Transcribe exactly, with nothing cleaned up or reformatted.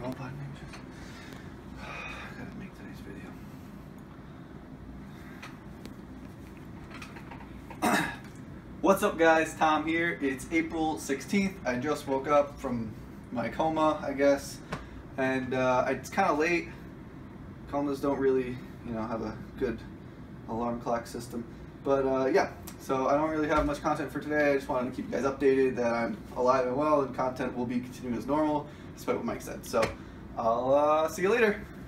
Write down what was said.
All five ninjas. I gotta make today's video. What's up, guys? Tom here. It's April sixteenth. I just woke up from my coma, I guess, and uh, it's kind of late. Comas don't really, you know, have a good alarm clock system. But uh, yeah, so I don't really have much content for today. I just wanted to keep you guys updated that I'm alive and well, and content will be continuing as normal, despite what Mike said. So I'll uh, see you later.